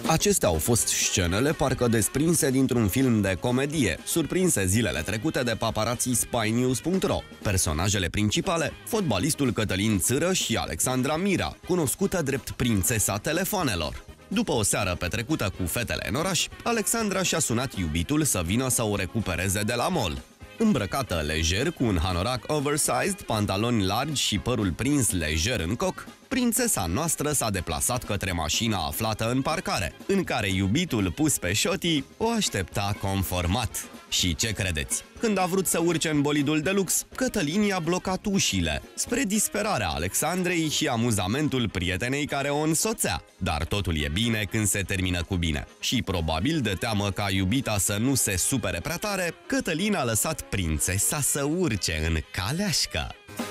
Acestea au fost scenele parcă desprinse dintr-un film de comedie, surprinse zilele trecute de paparații SpyNews.ro. Personajele principale, fotbalistul Cătălin Țără și Alexandra Mira, cunoscută drept prințesa telefoanelor. După o seară petrecută cu fetele în oraș, Alexandra și-a sunat iubitul să vină să o recupereze de la mall. Îmbrăcată lejer, cu un hanorac oversized, pantaloni largi și părul prins lejer în coc, prințesa noastră s-a deplasat către mașina aflată în parcare, în care iubitul pus pe șotii o aștepta conformat. Și ce credeți? Când a vrut să urce în bolidul de lux, Cătălin i-a blocat ușile, spre disperarea Alexandrei și amuzamentul prietenei care o însoțea. Dar totul e bine când se termină cu bine. Și probabil de teamă ca iubita să nu se supere prea tare, Cătălin a lăsat prințesa să urce în caleașcă.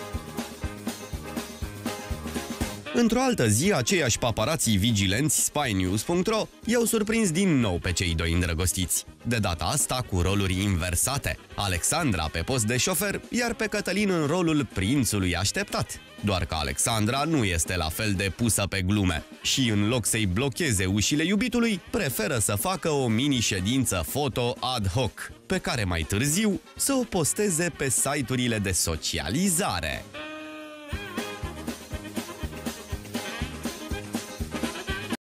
Într-o altă zi, aceiași paparații vigilenți SpyNews.ro i-au surprins din nou pe cei doi îndrăgostiți. De data asta cu roluri inversate. Alexandra pe post de șofer, iar pe Cătălin în rolul prințului așteptat. Doar că Alexandra nu este la fel de pusă pe glume și în loc să-i blocheze ușile iubitului, preferă să facă o mini-ședință foto ad hoc, pe care mai târziu să o posteze pe site-urile de socializare.